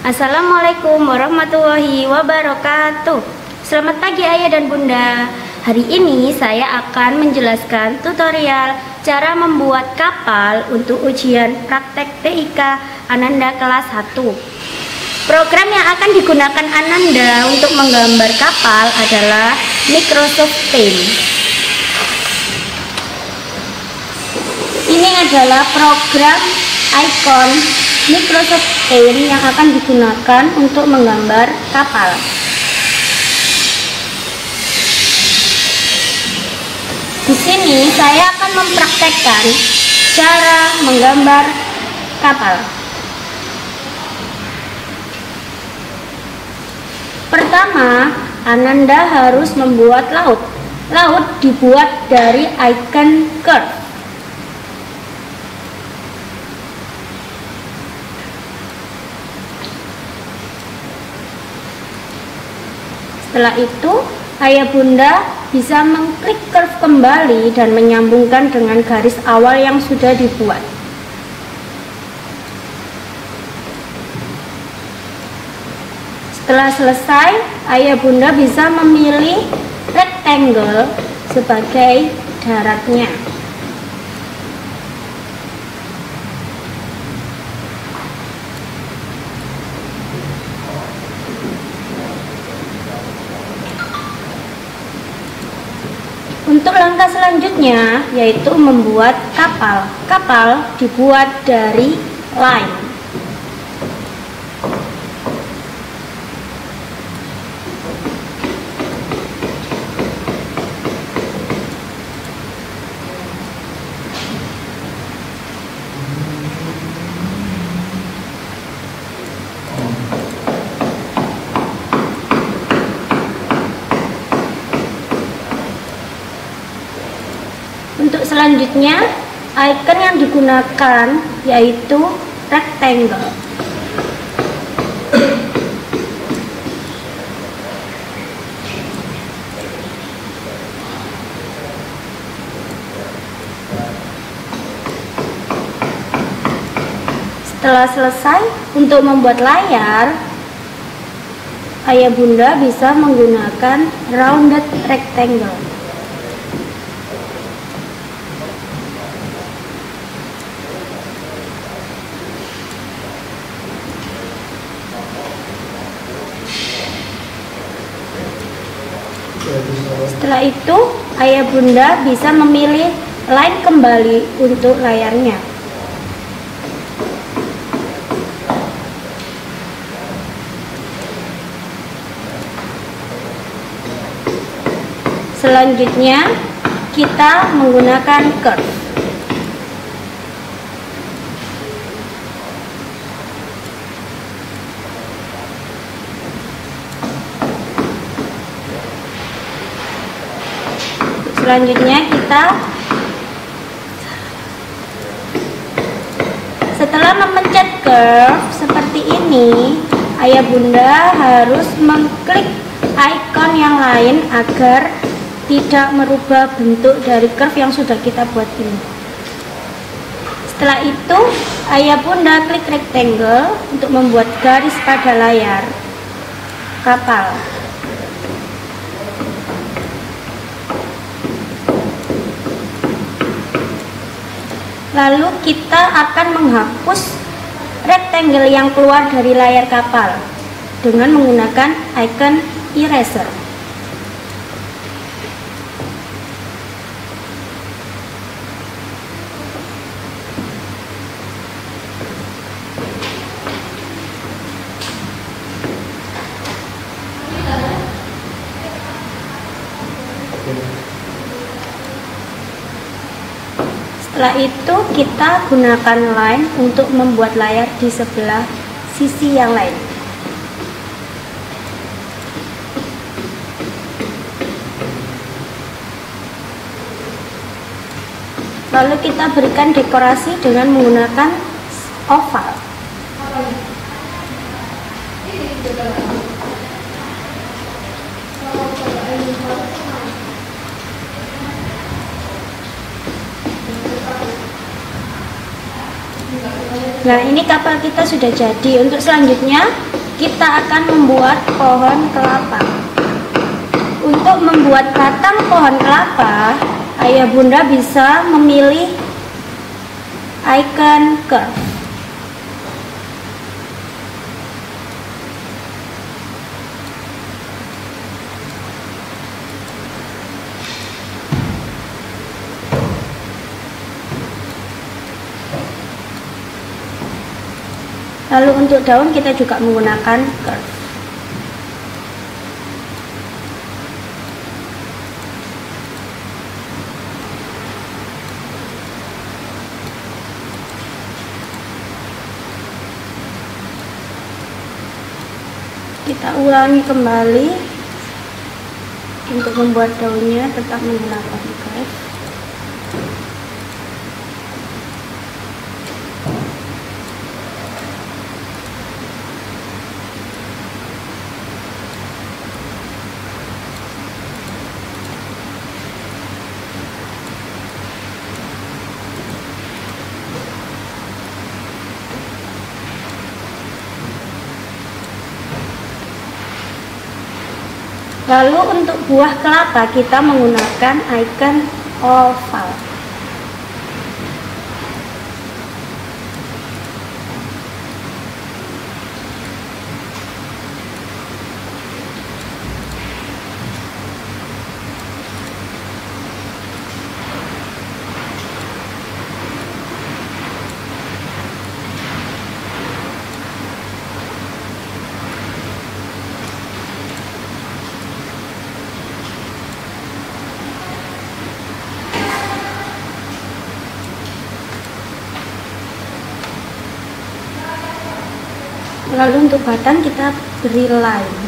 Assalamualaikum warahmatullahi wabarakatuh. Selamat pagi ayah dan bunda. Hari ini saya akan menjelaskan tutorial cara membuat kapal untuk ujian praktek TIK Ananda kelas 1. Program yang akan digunakan Ananda untuk menggambar kapal adalah Microsoft Paint. Ini adalah program icon Microsoft Paint yang akan digunakan untuk menggambar kapal. Di sini saya akan mempraktekkan cara menggambar kapal. Pertama, Ananda harus membuat laut. Laut dibuat dari icon curve. Setelah itu, ayah bunda bisa mengklik curve kembali dan menyambungkan dengan garis awal yang sudah dibuat. Setelah selesai, ayah bunda bisa memilih rectangle sebagai daratnya. Untuk langkah selanjutnya yaitu membuat kapal. Kapal dibuat dari line. Untuk selanjutnya, icon yang digunakan yaitu rectangle. Setelah selesai, untuk membuat layar, ayah bunda bisa menggunakan rounded rectangle. Setelah itu, ayah bunda bisa memilih line kembali untuk layarnya. Selanjutnya, kita menggunakan curve. Selanjutnya setelah memencet curve seperti ini, ayah bunda harus mengklik icon yang lain agar tidak merubah bentuk dari curve yang sudah kita buat ini. Setelah itu, ayah bunda klik rectangle untuk membuat garis pada layar kapal. Lalu kita akan menghapus rectangle yang keluar dari layar kapal dengan menggunakan icon eraser. Setelah itu kita gunakan line untuk membuat layar di sebelah sisi yang lain. Lalu kita berikan dekorasi dengan menggunakan oval. Nah, ini kapal kita sudah jadi. Untuk selanjutnya kita akan membuat pohon kelapa. Untuk membuat batang pohon kelapa, ayah bunda bisa memilih icon curve. Lalu untuk daun kita juga menggunakan curve. Kita ulangi kembali untuk membuat daunnya, tetap menggunakan curve. Lalu untuk buah kelapa kita menggunakan icon oval. Lalu untuk batang kita beri line.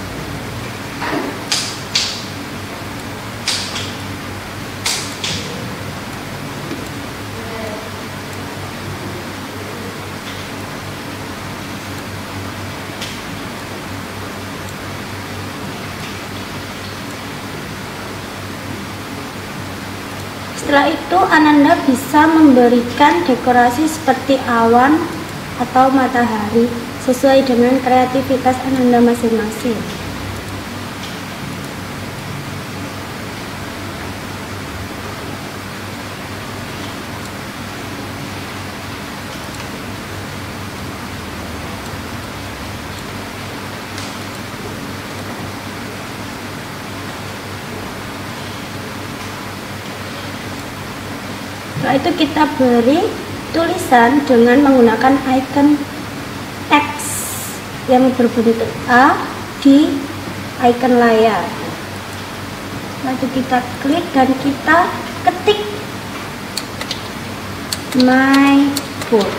Setelah itu Ananda bisa memberikan dekorasi seperti awan atau matahari sesuai dengan kreativitas Ananda masing-masing. Setelah itu kita beri tulisan dengan menggunakan icon X yang berbentuk A di icon layar. Lalu kita klik dan kita ketik my book.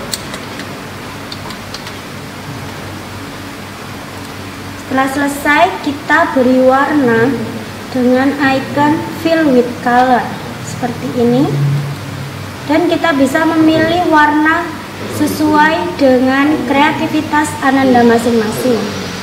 Setelah selesai kita beri warna dengan icon fill with color seperti ini, dan kita bisa memilih warna sesuai dengan kreativitas Ananda masing-masing.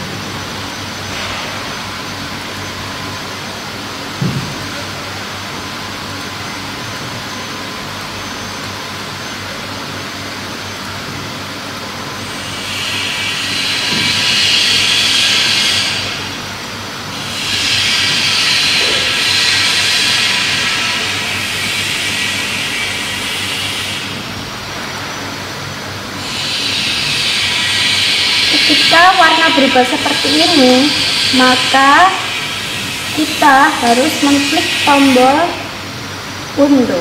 Ketika warna berubah seperti ini, maka kita harus mengklik tombol undo.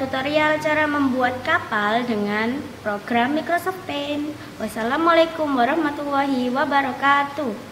tutorial cara membuat kapal dengan program Microsoft Paint. Wassalamualaikum warahmatullahi wabarakatuh.